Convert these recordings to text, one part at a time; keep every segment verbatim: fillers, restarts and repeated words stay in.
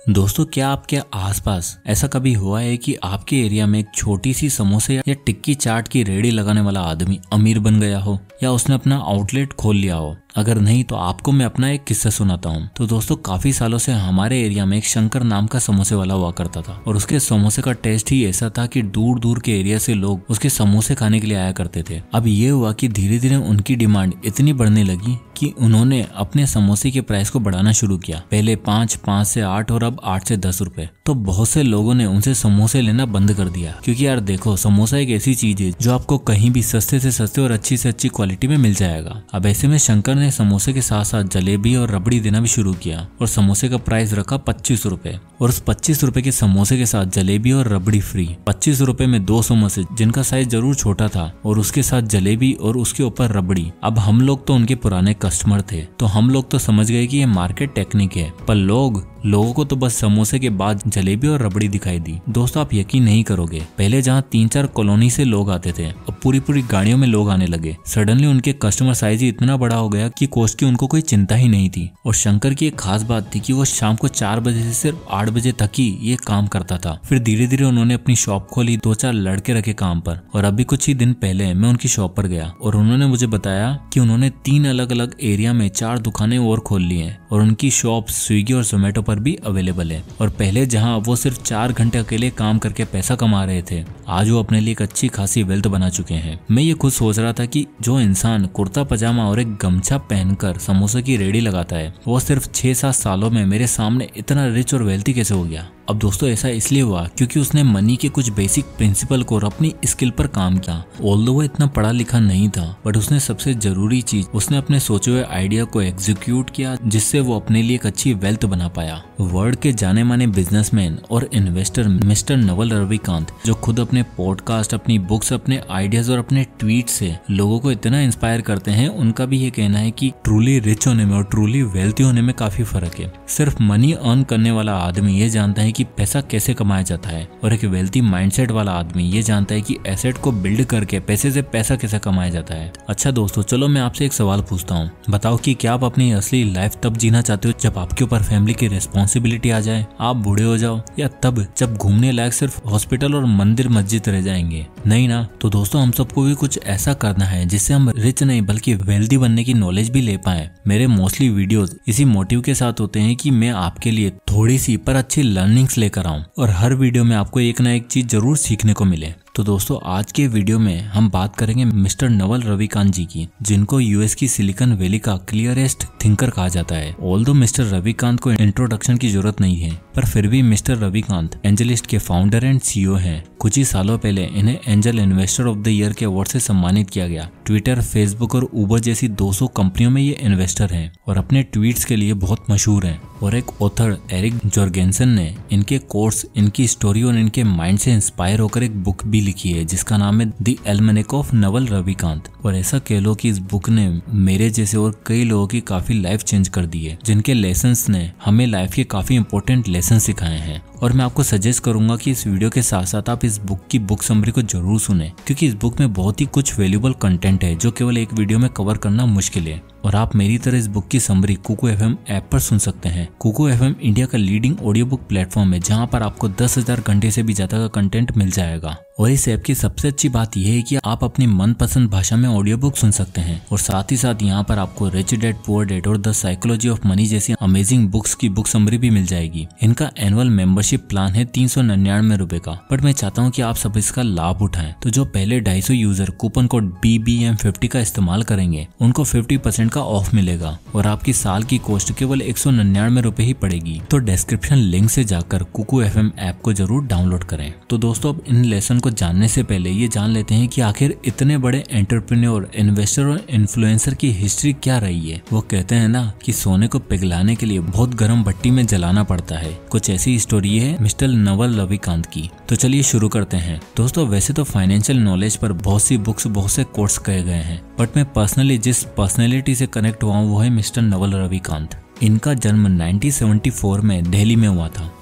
दोस्तों, क्या आपके आसपास ऐसा कभी हुआ है कि आपके एरिया में एक छोटी सी समोसे या टिक्की चाट की रेडी लगाने वाला आदमी अमीर बन गया हो या उसने अपना आउटलेट खोल लिया हो? अगर नहीं तो आपको मैं अपना एक किस्सा सुनाता हूँ। तो दोस्तों, काफी सालों से हमारे एरिया में एक शंकर नाम का समोसे वाला हुआ करता था और उसके समोसे का टेस्ट ही ऐसा था कि दूर दूर के एरिया से लोग उसके समोसे खाने के लिए आया करते थे। अब ये हुआ कि धीरे धीरे उनकी डिमांड इतनी बढ़ने लगी कि उन्होंने अपने समोसे के प्राइस को बढ़ाना शुरू किया। पहले पाँच, पाँच से आठ और अब आठ से दस रुपए। तो बहुत से लोगों ने उनसे समोसे लेना बंद कर दिया, क्योंकि यार देखो, समोसा एक ऐसी चीज है जो आपको कहीं भी सस्ते से सस्ते और अच्छी से अच्छी क्वालिटी में मिल जाएगा। अब ऐसे में शंकर ने समोसे के साथ साथ जलेबी और रबड़ी देना भी शुरू किया और समोसे का प्राइस रखा पच्चीस रुपए। और उस पच्चीस रुपए के समोसे के साथ जलेबी और रबड़ी फ्री। पच्चीस रुपए में दो समोसे जिनका साइज जरूर छोटा था और उसके साथ जलेबी और उसके ऊपर रबड़ी। अब हम लोग तो उनके पुराने कस्टमर थे, तो हम लोग तो समझ गए कि ये मार्केट टेक्निक है, पर लोग लोगों को तो बस समोसे के बाद जलेबी और रबड़ी दिखाई दी। दोस्तों, आप यकीन नहीं करोगे, पहले जहाँ तीन चार कॉलोनी से लोग आते थे, अब पूरी पूरी गाड़ियों में लोग आने लगे। सडनली उनके कस्टमर साइज ही इतना बड़ा हो गया कि कॉस्ट की उनको कोई चिंता ही नहीं थी। और शंकर की एक खास बात थी कि वो शाम को चार बजे से सिर्फ आठ बजे तक ही ये काम करता था। फिर धीरे धीरे उन्होंने अपनी शॉप खोली, दो चार लड़के रखे काम पर। और अभी कुछ ही दिन पहले मैं उनकी शॉप पर गया और उन्होंने मुझे बताया कि उन्होंने तीन अलग अलग एरिया में चार दुकानें और खोल ली हैं और उनकी शॉप स्विगी और जोमेटो पर भी अवेलेबल है। और पहले जहां वो सिर्फ चार घंटे अकेले काम करके पैसा कमा रहे थे, आज वो अपने लिए एक अच्छी खासी वेल्थ बना चुके हैं। मैं ये खुद सोच रहा था कि जो इंसान कुर्ता पजामा और एक गमछा पहनकर समोसे की रेडी लगाता है, वो सिर्फ छह सात सालों में मेरे सामने इतना रिच और वेल्थी कैसे हो गया। अब दोस्तों, ऐसा इसलिए हुआ क्योंकि उसने मनी के कुछ बेसिक प्रिंसिपल को और अपनी स्किल पर काम किया। ऑल्दो वो इतना पढ़ा लिखा नहीं था, बट उसने सबसे जरूरी चीज, उसने अपने सोचे हुए आइडिया को एग्जीक्यूट किया, जिससे वो अपने लिए एक अच्छी वेल्थ बना पाया। वर्ल्ड के जाने माने बिजनेसमैन और इन्वेस्टर मिस्टर नवल रविकांत, जो खुद अपने पॉडकास्ट, अपनी बुक्स, अपने आइडियाज और अपने ट्वीट से लोगों को इतना इंस्पायर करते हैं, उनका भी ये कहना है कि ट्रूली रिच होने में और ट्रूली वेल्थी होने में काफी फर्क है। सिर्फ मनी अर्न करने वाला आदमी ये जानता है कि पैसा कैसे कमाया जाता है, और एक वेल्थी माइंडसेट वाला आदमी ये जानता है कि एसेट को बिल्ड करके पैसे से पैसा कैसे कमाया जाता है। अच्छा दोस्तों, चलो मैं आपसे एक सवाल पूछता हूँ। बताओ कि क्या आप अपनी असली लाइफ तब जीना चाहते हो जब आपके ऊपर फैमिली की रिस्पॉन्सिबिलिटी आ जाए, आप बूढ़े हो जाओ, या तब जब घूमने लायक सिर्फ हॉस्पिटल और मंदिर मस्जिद रह जाएंगे? नहीं ना। तो दोस्तों, हम सबको भी कुछ ऐसा करना है जिससे हम रिच नहीं बल्कि वेल्थी बनने की नॉलेज भी ले पाए। मेरे मोस्टली वीडियोस इसी मोटिव के साथ होते हैं कि मैं आपके लिए थोड़ी सी पर अच्छी लर्निंग्स लेकर आऊं और हर वीडियो में आपको एक ना एक चीज जरूर सीखने को मिले। तो दोस्तों, आज के वीडियो में हम बात करेंगे मिस्टर नवल रविकांत जी की, जिनको यूएस की सिलिकॉन वैली का क्लियरेस्ट थिंकर कहा जाता है। ऑल्दो मिस्टर रविकांत को इंट्रोडक्शन की जरूरत नहीं है, पर फिर भी मिस्टर रविकांत एंजलिस्ट के फाउंडर एंड सीईओ हैं। कुछ ही सालों पहले इन्हें angel investor of the year के अवार्ड से सम्मानित किया गया। ट्विटर, फेसबुक और उबर जैसी दो सौ कंपनियों में ये इन्वेस्टर हैं और अपने ट्वीट्स के लिए बहुत मशहूर हैं। और एक ऑथर एरिक जॉर्गेनसन ने इनके कोर्स, इनकी स्टोरी और इनके माइंड से इंस्पायर होकर एक बुक भी लिखी है जिसका नाम है the Almanack of Naval Ravikant. और ऐसा कह लो कि इस बुक ने मेरे जैसे और कई लोगों की काफी लाइफ चेंज कर दी है, जिनके लेसन्स ने हमें लाइफ के काफी इंपॉर्टेंट लेसन सिखाए हैं। और मैं आपको सजेस्ट करूंगा कि इस वीडियो के साथ साथ आप इस बुक की बुक समरी को जरूर सुने, क्योंकि इस बुक में बहुत ही कुछ वैल्यूएबल कंटेंट है जो केवल एक वीडियो में कवर करना मुश्किल है। और आप मेरी तरह इस बुक की समरी कुकू एफएम ऐप पर सुन सकते हैं। कुकू एफएम इंडिया का लीडिंग ऑडियो बुक प्लेटफॉर्म है, जहां पर आपको दस हजार घंटे से भी ज्यादा का कंटेंट मिल जाएगा। और इस ऐप की सबसे अच्छी बात यह है कि आप अपनी मनपसंद भाषा में ऑडियो बुक सुन सकते हैं। और साथ ही साथ यहाँ पर आपको रिच डैड पुअर डैड और द साइकोलॉजी ऑफ मनी जैसी अमेजिंग बुक्स की बुक समरी भी मिल जाएगी। इनका एनुअल मेंबरशिप प्लान है तीन सौ निन्यानवे रुपए का, बट मैं चाहता हूँ कि आप सब इसका लाभ उठाएं। तो जो पहले ढाई सौ user coupon code B B M fifty का इस्तेमाल करेंगे, उनको फिफ्टी परसेंट का ऑफ मिलेगा और आपकी साल की कॉस्ट केवल एक सौ निन्यानवे रुपए ही पड़ेगी। तो डिस्क्रिप्शन लिंक से जाकर कुकू एफएम ऐप को जरूर डाउनलोड करें। तो दोस्तों, अब इन लेसन को जानने से पहले ये जान लेते हैं कि आखिर इतने बड़े एंटरप्रेन्योर, इन्वेस्टर और इन्फ्लुएंसर की हिस्ट्री क्या रही है। वो कहते हैं ना कि सोने को पिघलाने के लिए बहुत गर्म भट्टी में जलाना पड़ता है। कुछ ऐसी स्टोरी है मिस्टर नवल रविकांत की। तो चलिए शुरू करते हैं। दोस्तों, वैसे तो फाइनेंशियल नॉलेज पर बहुत सी बुक्स, बहुत से कोर्स कहे गए हैं, बट मैं पर्सनली जिस पर्सनैलिटी से कनेक्ट हुआ हूँ वो है मिस्टर नवल रविकांत। इनका जन्म उन्नीस सौ चौहत्तर में दिल्ली में हुआ था।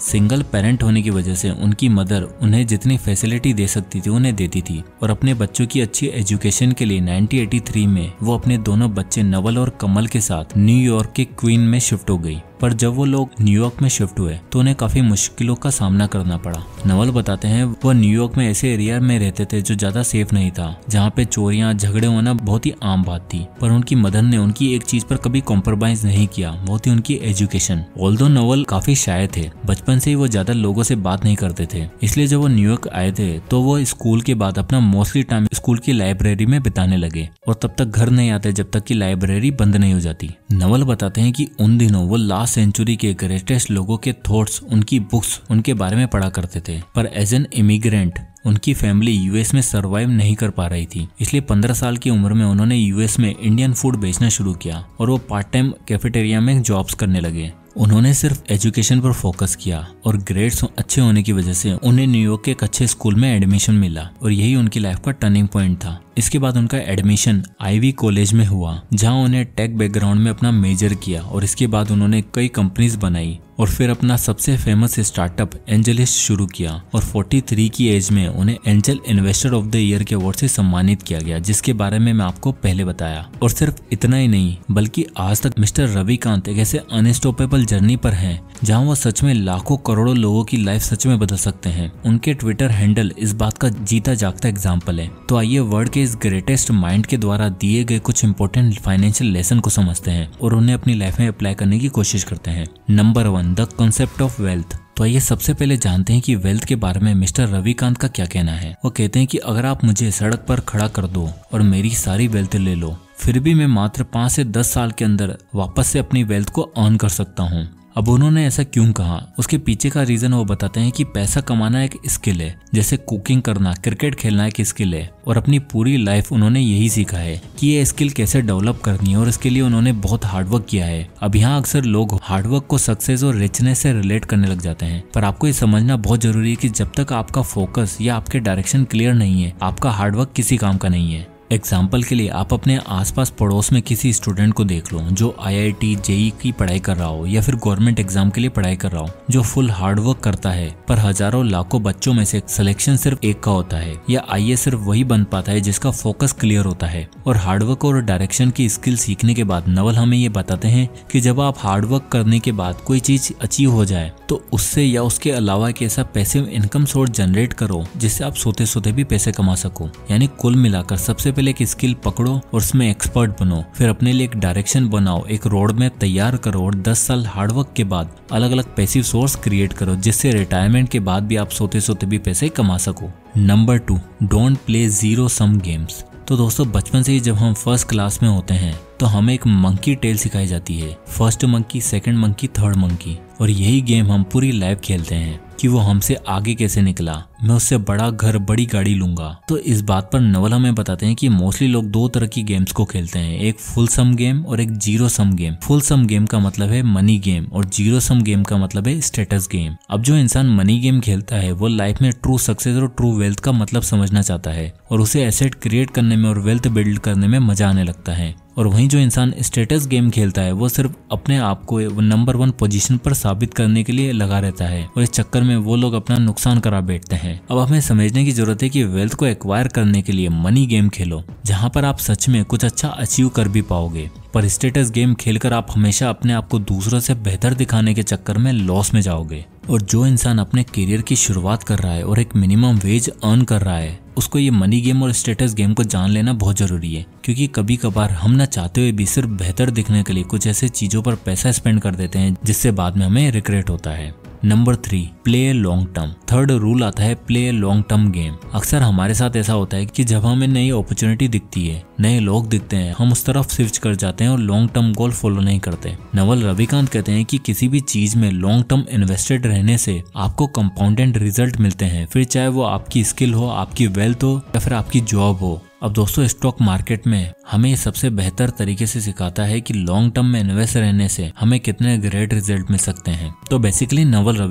सिंगल पेरेंट होने की वजह से उनकी मदर उन्हें जितनी फैसिलिटी दे सकती थी उन्हें देती थी और अपने बच्चों की अच्छी एजुकेशन के लिए नाइनटीन एटी थ्री में वो अपने दोनों बच्चे नवल और कमल के साथ न्यूयॉर्क के क्वीन में शिफ्ट हो गई। पर जब वो लोग न्यूयॉर्क में शिफ्ट हुए तो उन्हें काफी मुश्किलों का सामना करना पड़ा। नवल बताते हैं वो न्यूयॉर्क में ऐसे एरिया में रहते थे जो ज्यादा सेफ नहीं था, जहाँ पे चोरियां झगड़े होना बहुत ही आम बात थी। पर उनकी मदर ने उनकी एक चीज पर कभी कॉम्प्रोमाइज नहीं किया, वो थी उनकी एजुकेशन। ऑल्दो नवल काफी शाय थे, बचपन से ही वो ज्यादा लोगों से बात नहीं करते थे, इसलिए जब वो न्यूयॉर्क आए थे तो वो स्कूल के बाद अपना मोस्टली टाइम स्कूल की लाइब्रेरी में बिताने लगे और तब तक घर नहीं आते जब तक कि लाइब्रेरी बंद नहीं हो जाती। नवल बताते हैं कि उन दिनों वो लास्ट सेंचुरी के ग्रेटेस्ट लोगों के थॉट्स, उनकी बुक्स, उनके बारे में पढ़ा करते थे। पर एज एन इमिग्रेंट उनकी फैमिली यूएस में सरवाइव नहीं कर पा रही थी, इसलिए पंद्रह साल की उम्र में उन्होंने यूएस में इंडियन फूड बेचना शुरू किया और वो पार्ट टाइम कैफेटेरिया में जॉब्स करने लगे। उन्होंने सिर्फ एजुकेशन पर फोकस किया और ग्रेड्स अच्छे होने की वजह से उन्हें न्यूयॉर्क के एक अच्छे स्कूल में एडमिशन मिला और यही उनकी लाइफ का टर्निंग पॉइंट था। इसके बाद उनका एडमिशन आईवी कॉलेज में हुआ, जहां उन्हें टेक बैकग्राउंड में अपना मेजर किया और इसके बाद उन्होंने कई कंपनीज बनाई और फिर अपना सबसे फेमस स्टार्टअप एंजलिस्ट शुरू किया और तैंतालीस की एज में उन्हें angel investor of the year के अवार्ड से सम्मानित किया गया, जिसके बारे में मैं आपको पहले बताया। और सिर्फ इतना ही नहीं बल्कि आज तक मिस्टर रविकांत एक ऐसे अनस्टॉपेबल जर्नी पर हैं जहां वो सच में लाखों करोड़ों लोगों की लाइफ सच में बदल सकते हैं। उनके ट्विटर हैंडल इस बात का जीता जागता एग्जाम्पल है। तो आइए वर्ल्ड के इस ग्रेटेस्ट माइंड के द्वारा दिए गए कुछ इंपॉर्टेंट फाइनेंशियल लेसन को समझते हैं और उन्हें अपनी लाइफ में अप्लाई करने की कोशिश करते हैं। Number one, the concept of wealth. तो आइए सबसे पहले जानते हैं कि वेल्थ के बारे में मिस्टर रविकांत का क्या कहना है। वो कहते हैं कि अगर आप मुझे सड़क पर खड़ा कर दो और मेरी सारी वेल्थ ले लो, फिर भी मैं मात्र पाँच से दस साल के अंदर वापस से अपनी वेल्थ को अर्न कर सकता हूँ। अब उन्होंने ऐसा क्यों कहा, उसके पीछे का रीजन वो बताते हैं कि पैसा कमाना एक स्किल है, जैसे कुकिंग करना, क्रिकेट खेलना एक स्किल है और अपनी पूरी लाइफ उन्होंने यही सीखा है कि ये स्किल कैसे डेवलप करनी है और इसके लिए उन्होंने बहुत हार्डवर्क किया है। अब यहाँ अक्सर लोग हार्डवर्क को सक्सेस और रिचनेस से रिलेट करने लग जाते हैं, पर आपको ये समझना बहुत जरूरी है कि जब तक आपका फोकस या आपके डायरेक्शन क्लियर नहीं है, आपका हार्डवर्क किसी काम का नहीं है। एग्जाम्पल के लिए आप अपने आसपास पड़ोस में किसी स्टूडेंट को देख लो जो आईआईटी, जेई की पढ़ाई कर रहा हो या फिर गवर्नमेंट एग्जाम के लिए पढ़ाई कर रहा हो, जो फुल हार्डवर्क करता है, पर हजारों लाखों बच्चों में से सिलेक्शन सिर्फ एक का होता है या आईए सिर्फ वही बन पाता है जिसका फोकस क्लियर होता है। और हार्डवर्क और डायरेक्शन की स्किल सीखने के बाद नवल हमें ये बताते हैं कि जब आप हार्डवर्क करने के बाद कोई चीज अचीव हो जाए तो उससे या उसके अलावा एक ऐसा पैसिव इनकम सोर्स जनरेट करो जिससे आप सोते सोते भी पैसे कमा सको। यानी कुल मिलाकर सबसे एक स्किल पकड़ो और उसमें एक्सपर्ट बनो, फिर अपने लिए एक डायरेक्शन बनाओ, एक रोड मैप तैयार करो और दस साल हार्डवर्क के बाद अलग अलग पैसिव सोर्स क्रिएट करो जिससे रिटायरमेंट के बाद भी आप सोते सोते भी पैसे कमा सको। Number two, don't play zero sum games. तो दोस्तों बचपन से ही जब हम फर्स्ट क्लास में होते हैं तो हमें एक मंकी टेल सिखाई जाती है, first monkey, second monkey, third monkey, और यही गेम हम पूरी लाइफ खेलते हैं कि वो हमसे आगे कैसे निकला, मैं उससे बड़ा घर, बड़ी गाड़ी लूंगा। तो इस बात पर नवल हमें बताते हैं कि मोस्टली लोग दो तरह की गेम्स को खेलते हैं, एक फुल सम गेम और एक zero sum game. Full sum game का मतलब है मनी गेम और जीरो सम गेम का मतलब है स्टेटस गेम। अब जो इंसान मनी गेम खेलता है वो लाइफ में ट्रू सक्सेस और ट्रू वेल्थ का मतलब समझना चाहता है और उसे एसेट क्रिएट करने में और वेल्थ बिल्ड करने में मजा आने लगता है। और वहीं जो इंसान स्टेटस गेम खेलता है वो सिर्फ अपने आप को नंबर वन पोजीशन पर साबित करने के लिए लगा रहता है और इस चक्कर में वो लोग अपना नुकसान करा बैठते हैं। अब हमें समझने की जरूरत है कि वेल्थ को एक्वायर करने के लिए मनी गेम खेलो जहां पर आप सच में कुछ अच्छा अचीव कर भी पाओगे, पर स्टेटस गेम खेलकर आप हमेशा अपने आप को दूसरों से बेहतर दिखाने के चक्कर में लॉस में जाओगे। और जो इंसान अपने करियर की शुरुआत कर रहा है और एक मिनिमम वेज अर्न कर रहा है, उसको ये मनी गेम और स्टेटस गेम को जान लेना बहुत जरूरी है, क्योंकि कभी कभार हम ना चाहते हुए भी सिर्फ बेहतर दिखने के लिए कुछ ऐसे चीजों पर पैसा स्पेंड कर देते हैं जिससे बाद में हमें रिग्रेट होता है। Number three, play long term. Third rule आता है प्ले लॉन्ग टर्म गेम। अक्सर हमारे साथ ऐसा होता है कि जब हमें नई अपॉर्चुनिटी दिखती है, नए लोग दिखते हैं, हम उस तरफ स्विच कर जाते हैं और लॉन्ग टर्म गोल फॉलो नहीं करते। नवल रविकांत कहते हैं कि किसी भी चीज में लॉन्ग टर्म इन्वेस्टेड रहने से आपको कंपाउंडेड रिजल्ट मिलते हैं, फिर चाहे वो आपकी स्किल हो, आपकी वेल्थ हो या फिर आपकी जॉब हो। अब दोस्तों स्टॉक मार्केट में हमें सबसे बेहतर तरीके से सिखाता है कि लॉन्ग टर्म में इन्वेस्ट रहने से हमें कितने ग्रेट रिजल्ट मिल सकते हैं। तो बेसिकली नवल रविकांत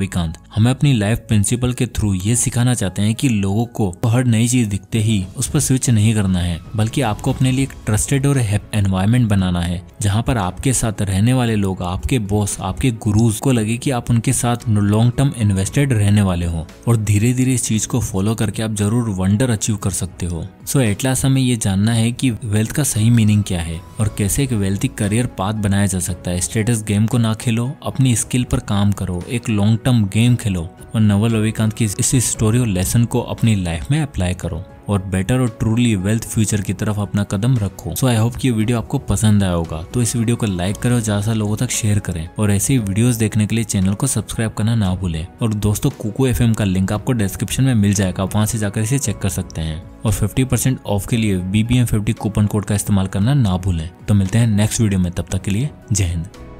हमें अपनी लाइफ प्रिंसिपल के थ्रू ये सिखाना चाहते हैं कि लोगों को हर नई चीज दिखते ही उस पर स्विच नहीं करना है, बल्कि आपको अपने लिए एक ट्रस्टेड और एनवायरनमेंट बनाना है जहाँ पर आपके साथ रहने वाले लोग, आपके बॉस, आपके गुरुज को लगे कि आप उनके साथ लॉन्ग टर्म इन्वेस्टेड रहने वाले हो और धीरे धीरे इस चीज को फॉलो करके आप जरूर वंडर अचीव कर सकते हो। सो एट लास्ट हमें ये जानना है कि वेल्थ का सही मीनिंग क्या है और कैसे एक वेल्थी करियर पाथ बनाया जा सकता है। स्टेटस गेम को ना खेलो, अपनी स्किल पर काम करो, एक लॉन्ग टर्म गेम खेलो और नवल रविकांत की इस स्टोरी और लेसन को अपनी लाइफ में अप्लाई करो और बेटर और ट्रूली वेल्थ फ्यूचर की तरफ अपना कदम रखो। सो आई होप कि ये वीडियो आपको पसंद आया होगा, तो इस वीडियो को लाइक करें और ज्यादा लोगों तक शेयर करें और ऐसे ही वीडियोस देखने के लिए चैनल को सब्सक्राइब करना ना भूलें। और दोस्तों, कुकू एफएम का लिंक आपको डिस्क्रिप्शन में मिल जाएगा, वहां से जाकर इसे चेक कर सकते हैं और फिफ्टी परसेंट ऑफ के लिए B B M fifty coupon code का इस्तेमाल करना ना भूलें। तो मिलते हैं नेक्स्ट वीडियो में, तब तक के लिए जय हिंद।